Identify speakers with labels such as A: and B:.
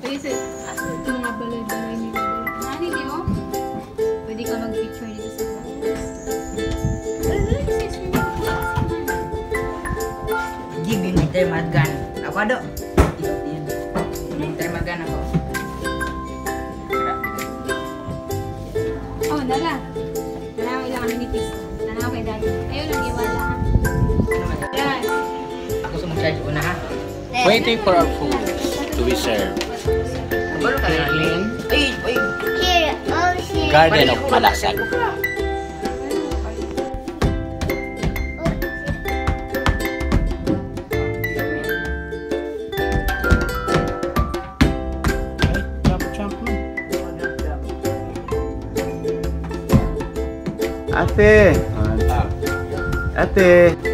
A: Kasi ito mga balay-balay ni Bebe. Nani, di mo? Pwede ka mag-picture dito sa box.
B: Give me termagan. Ako do. Termagan ako.
A: Oh, dala. Tanaw ilang amenities. Tanaw kay Daddy. Ayun, nag-iwala. Yes.
B: Ako sa mag-charge una ha.
C: Waiting for our food to be served.
B: Kabalo ka na Lin. Ay.
D: Here, oh shit.
C: Garden of Malasag.
E: Ate! Ate!